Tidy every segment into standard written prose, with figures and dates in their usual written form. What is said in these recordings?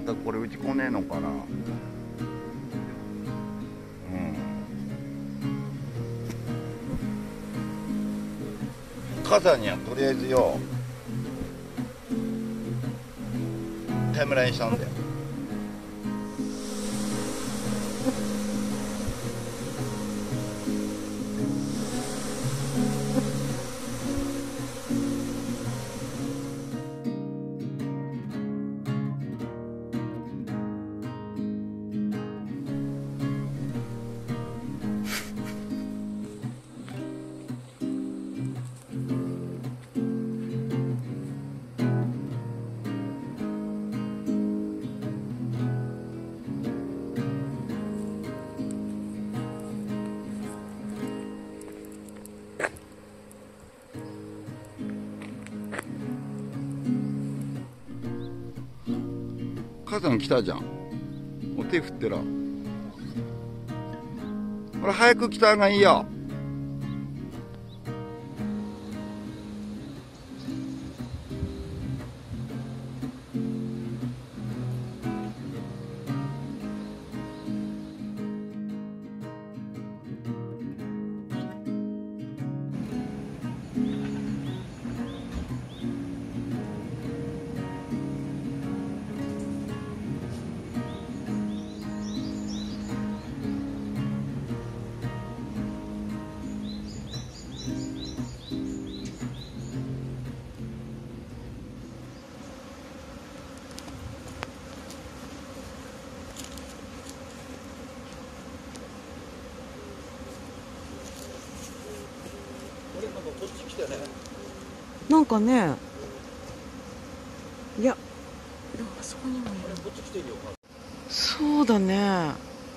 たこれうち来ねえのかな。傘にはとりあえずよタイムラインしたんだよ。母さん来たじゃん。お手振ってら。ほら早く来た方がいいよ。こっち来てね。 なんかね、いや、でもあそこにもいる。 こっち来てるよ。 そうだね。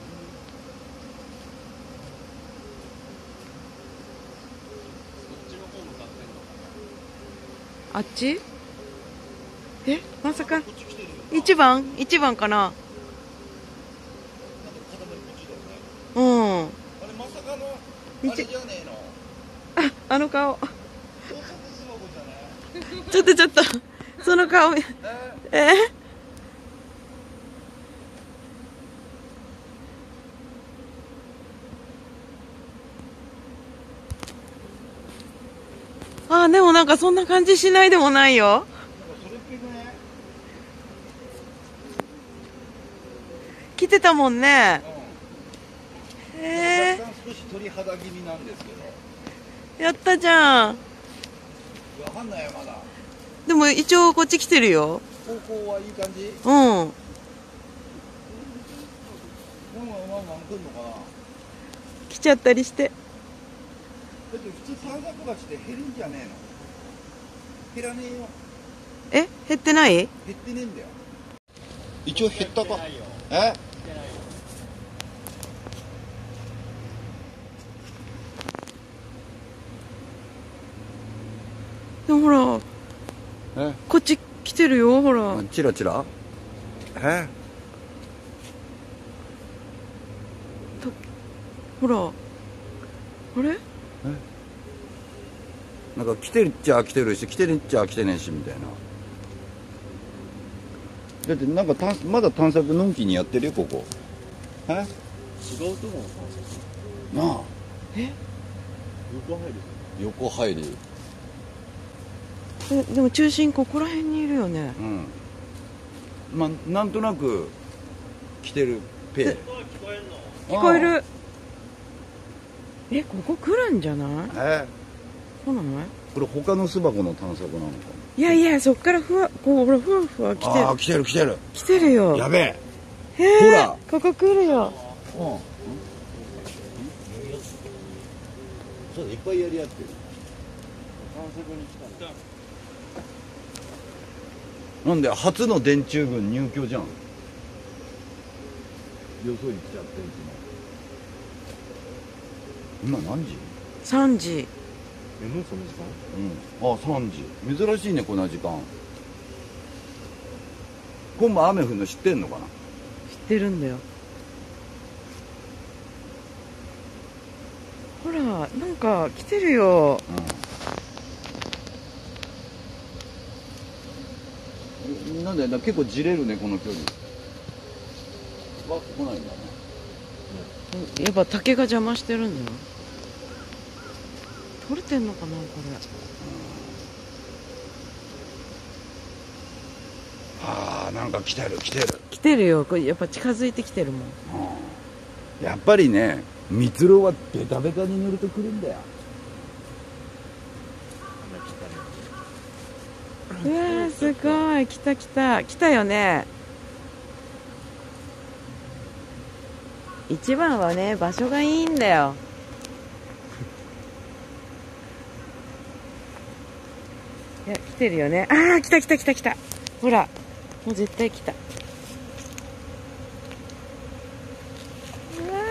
あっち？え、まさか1番かな。うん。 あれまさかのあれじゃねえの。 あの顔。ちょっとその顔。あ、でもなんかそんな感じしないでもないよ。来てたもんね。 少し鳥肌気味なんですけど。 やったじゃん。 わかんないよまだ。 でも一応こっち来てるよ。 方向はいい感じ？ うん。 ワンワン来んのかな。 来ちゃったりして。 だって普通三角橋って減るんじゃねえの？減らねえよ。 え、減ってない？ 減ってねえんだよ。一応減ったか。え？ でもほら、こっち来てるよ、ほら。 チラチラ。 ほら。あれ？ なんか来てるっちゃ来てるし、来てるっちゃ来てねえしみたいな。だってなんかまだ探索のんきにやってるよここ。違うとこの探索。なあ。横入り。 でも中心ここら辺にいるよね。 まあなんとなく来てるペー。聞こえる。ここ来るんじゃない？来ない？ これ他の巣箱の探索なのか。 いやそっからほらふわふわ来てる。来てるよ。 やべえ。 ほらここ来るよ。 そうだ、いっぱいやり合ってる。探索に来たんだ。なんで初の電柱群入居じゃん。よそ行っちゃっていつも。今何時 ？3時。 もうその時間？あ、3時。珍しいねこんな時間。今晩雨降るの知ってんのかな？ 知ってるんだよ。ほらなんか来てるよ。 なんだよな、結構じれるねこの距離。 は来ないんだね。 やっぱ竹が邪魔してるんだよ。取れてんのかなこれ。 ああ、なんか来てる来てる。 来てるよ。これやっぱ近づいてきてるもん。 やっぱりね、蜜蝋はベタベタに塗るとくるんだよ。 うわーすごい。来た来た来たよね。一番はね、場所がいいんだよ。いや、来てるよね。ああ、来た来た来た来た。ほら、もう絶対来た。うわ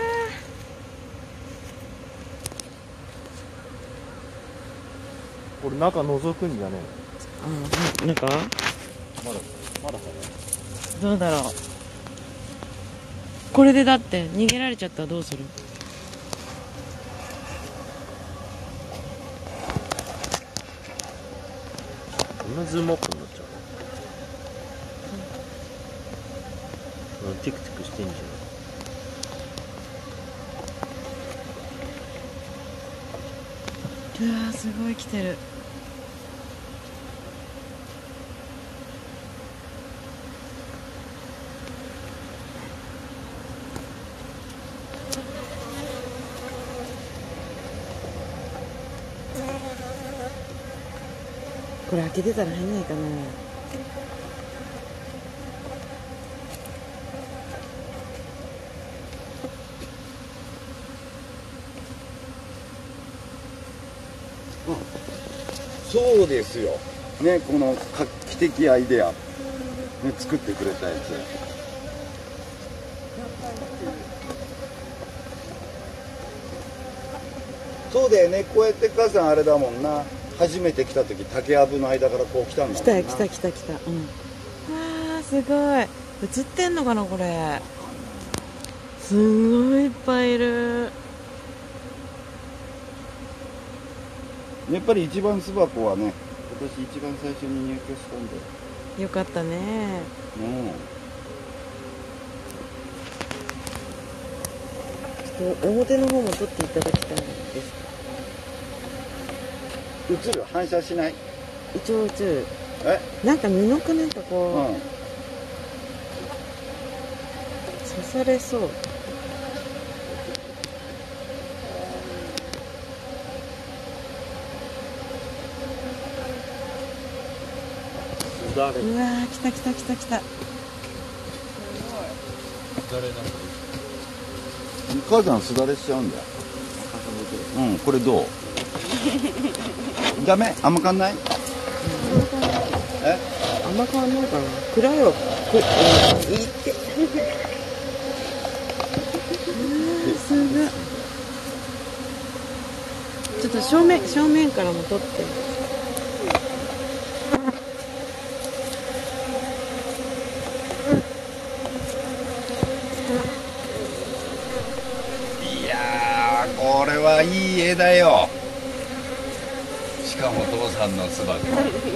これ中覗くんじゃねー。なんかえの？まだどうだろう。これでだって逃げられちゃったらどうする？ こんなズームアップになっちゃう。ティクティクしてんじうわーすごい来てる。これ開けてたら入んないかな。 そうですよ。ね、この画期的アイデア、ね、作ってくれたやつ。そうだよね。こうやって母さんあれだもんな。初めて来た時竹やぶの間からこう来たんだもんな。 来たよ来た来た来た。うん。わあすごい。映ってんのかなこれ。すごいいっぱいいる。 やっぱり一番巣箱はね、今年一番最初に入居したんだよ。 よかったね。ちょっと表の方も撮っていただきたいんですか。 映る？反射しない？ 一応映る。 え？ なんか布かなんかこう、刺されそう。 ゃん。 うわー来た来た来た来た。 母さんすだれしちゃうんだよ。うん、これどう？ダメ？甘かんない？え？ 甘くはないかな。暗いよ。いいって。すごい。ちょっと正面からも撮って。 いやー、これはいい絵だよ。しかも父さんの巣箱。 なんで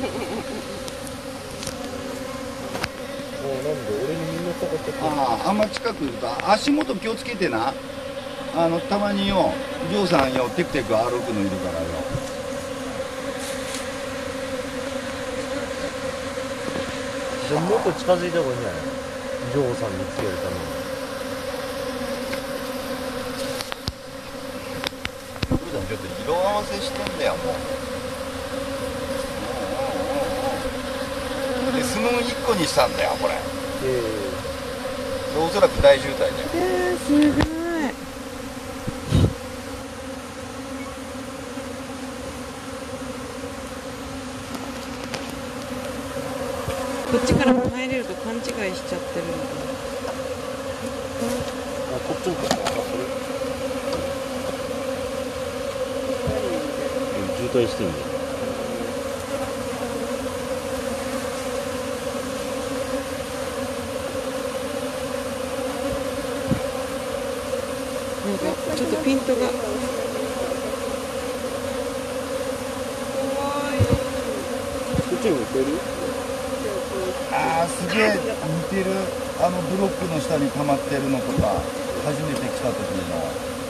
俺にみんな探してくる。 あんま近くいると足元気をつけてな。たまによ、ジョーさんよ、テクテク歩くのいるからよ。 でももっと近づいた方がいいんじゃない？ジョーさん見つけるために。 ジョーさんちょっと色合わせしてんだよ、もう。で、スムーン1個にしたんだよ、これ。おそらく大渋滞だよ。 すごい。こっちからも入れると勘違いしちゃってるのかあ、こっちもか。渋滞してんだよ。 なんかちょっとピントが。 こっちにも行ける？ あー、すげえ似てる。 ブロックの下に溜まってるのとか、初めて来た時の。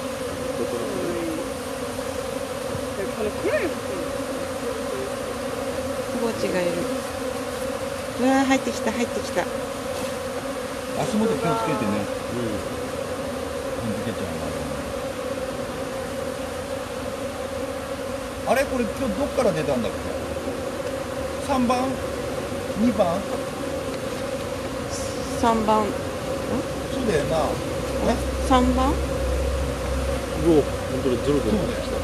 コボチがいる。うわー、入ってきた、入ってきた。 足元気をつけてね。踏んづけちゃうな。あれこれ今日どっから出たんだっけ。3番2番 3番。 そうだよな。 3番。 うわ、本当にゾロゾロしてきた。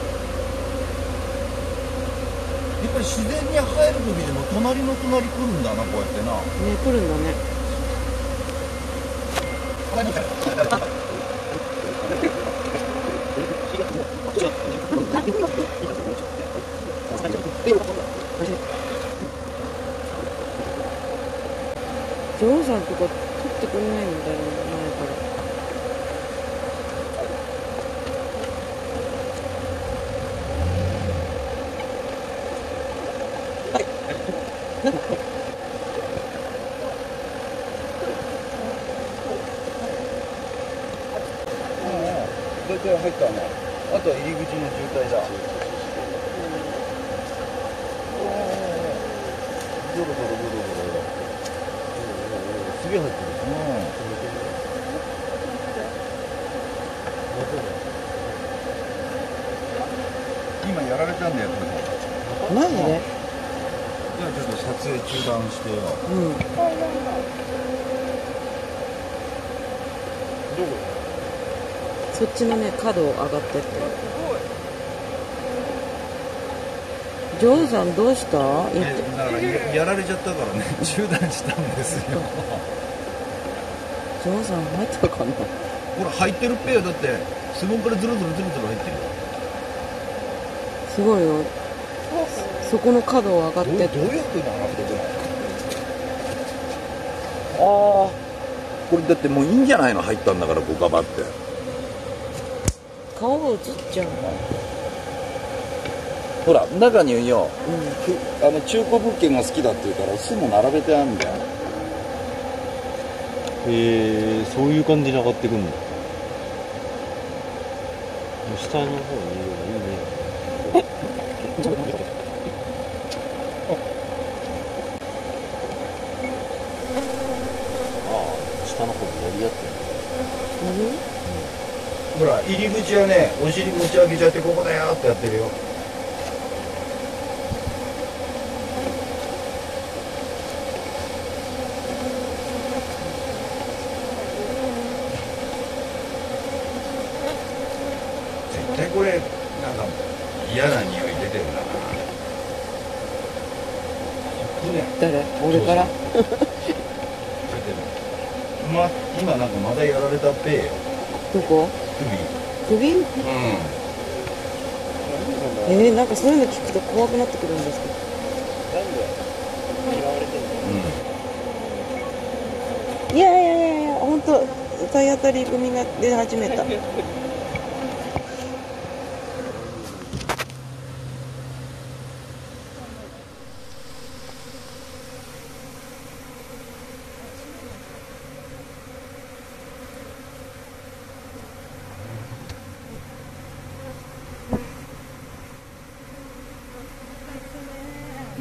やっぱり自然に入る時でも隣の隣来るんだな、こうやってな。 ね、来るんだね。ジョーさんとか取ってくれないんだよ、前から。 大体入ったね。あとは入り口の渋滞だ。ゾロゾロゾロゾロ。 すげえ入ってる。 今やられたんだよ、これ。 マジで？ じゃあちょっと撮影中断してよ。 うん。 どこ？ そっちのね、角を上がってって。ジョーさんどうした？ だからやられちゃったからね、中断したんですよ。 ジョーさん入ったかな？ ほら入ってるっぺよ。だってスボンからズルズルズルズル入ってるよ。 すごいよ。そこの角を上がってって。 どうやって上がってくの？ああ、これだってもういいんじゃないの、入ったんだから、こうガバって。 顔が映っちゃう。 ほら中によ、 うん。 中古物件が好きだって言うから巣も並べてあるんだよ。 そういう感じに上がってくんだ。下の方にいるのいいね。ああ、下の方にやり合ってる。 ほら入り口はね、お尻持ち上げちゃってここだよってやってるよ。絶対これなんか嫌な匂い出てるんだな。 誰？俺から？ 出てる。今なんかまだやられたっぺよ。 どこ？ 首。 首？ うん。 なんかそういうの聞くと怖くなってくるんですけど。 なんで嫌われてんの？ いや、本当体当たり組が出始めた。 うん。